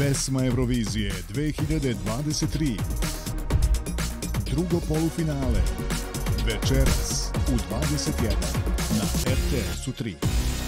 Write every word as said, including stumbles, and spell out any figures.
Pesma Eurovizije dve hiljade dvadeset tri. Drugo polufinale. Večeras u dvadeset jedan na R T S-u tri.